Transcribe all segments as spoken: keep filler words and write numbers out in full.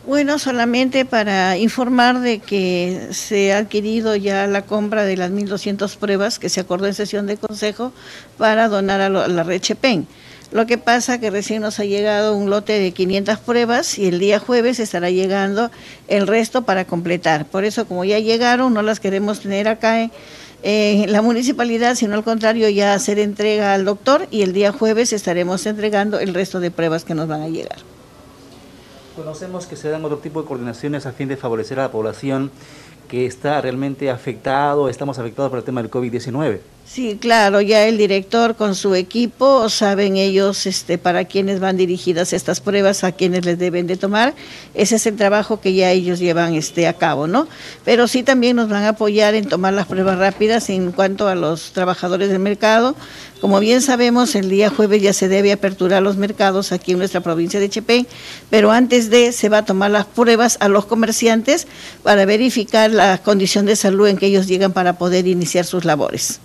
Bueno, solamente para informar de que se ha adquirido ya la compra de las mil doscientas pruebas que se acordó en sesión de consejo para donar a, lo, a la red Chepén. Lo que pasa que recién nos ha llegado un lote de quinientas pruebas y el día jueves estará llegando el resto para completar. Por eso, como ya llegaron, no las queremos tener acá en, en la municipalidad, sino al contrario, ya hacer entrega al doctor y el día jueves estaremos entregando el resto de pruebas que nos van a llegar. Conocemos que se dan otro tipo de coordinaciones a fin de favorecer a la población que está realmente afectado, estamos afectados por el tema del COVID diecinueve. Sí, claro, ya el director con su equipo saben ellos este, para quiénes van dirigidas estas pruebas, a quiénes les deben de tomar. Ese es el trabajo que ya ellos llevan este, a cabo, ¿no? Pero sí también nos van a apoyar en tomar las pruebas rápidas en cuanto a los trabajadores del mercado. Como bien sabemos, el día jueves ya se debe aperturar los mercados aquí en nuestra provincia de Chepén, pero antes de se va a tomar las pruebas a los comerciantes para verificar la condición de salud en que ellos llegan para poder iniciar sus labores.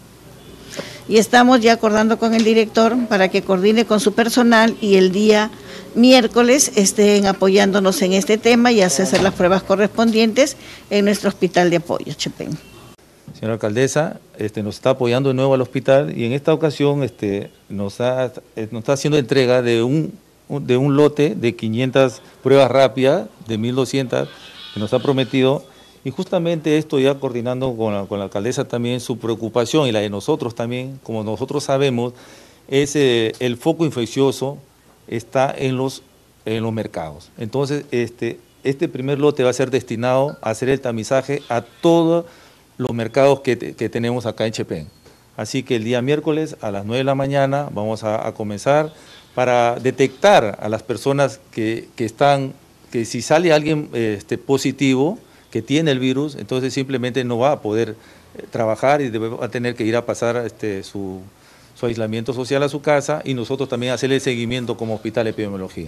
Y estamos ya acordando con el director para que coordine con su personal y el día miércoles estén apoyándonos en este tema y hacer las pruebas correspondientes en nuestro hospital de apoyo, Chepén. Señora alcaldesa, este, nos está apoyando de nuevo al hospital y en esta ocasión este, nos, ha, nos está haciendo entrega de un, de un lote de quinientas pruebas rápidas, de mil doscientas, que nos ha prometido. Y justamente esto ya coordinando con la, con la alcaldesa también, su preocupación y la de nosotros también, como nosotros sabemos, es eh, el foco infeccioso está en los, en los mercados. Entonces, este, este primer lote va a ser destinado a hacer el tamizaje a todos los mercados que, que tenemos acá en Chepén. Así que el día miércoles a las nueve de la mañana vamos a, a comenzar para detectar a las personas que, que están, que si sale alguien este, positivo, que tiene el virus, entonces simplemente no va a poder eh, trabajar y debe, va a tener que ir a pasar este, su, su aislamiento social a su casa y nosotros también hacerle seguimiento como Hospital de Epidemiología.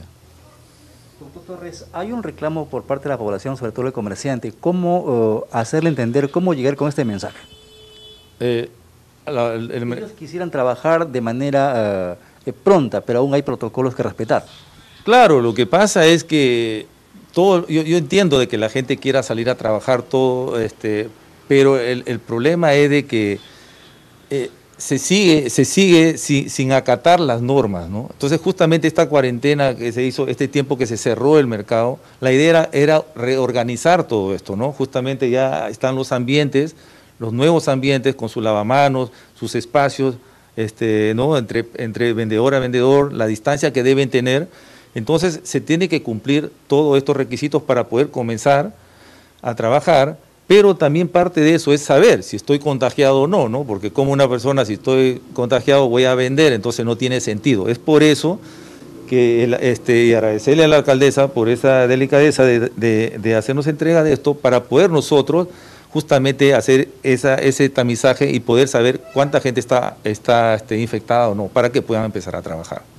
Doctor Torres, hay un reclamo por parte de la población, sobre todo el comerciante. ¿Cómo uh, hacerle entender, cómo llegar con este mensaje? Eh, la, el, el, Ellos quisieran trabajar de manera uh, pronta, pero aún hay protocolos que respetar. Claro, lo que pasa es que Todo, yo, yo entiendo de que la gente quiera salir a trabajar todo, este, pero el, el problema es de que eh, se sigue, se sigue sin, sin acatar las normas, ¿no? Entonces justamente esta cuarentena que se hizo, este tiempo que se cerró el mercado, la idea era, era reorganizar todo esto, ¿no? Justamente ya están los ambientes, los nuevos ambientes con sus lavamanos, sus espacios, este, ¿no? entre, entre vendedor a vendedor, la distancia que deben tener. Entonces se tiene que cumplir todos estos requisitos para poder comenzar a trabajar, pero también parte de eso es saber si estoy contagiado o no, ¿no? Porque como una persona, si estoy contagiado voy a vender, entonces no tiene sentido. Es por eso que el, este, y agradecerle a la alcaldesa por esa delicadeza de, de, de hacernos entrega de esto para poder nosotros justamente hacer esa, ese tamizaje y poder saber cuánta gente está, está este, infectada o no, para que puedan empezar a trabajar.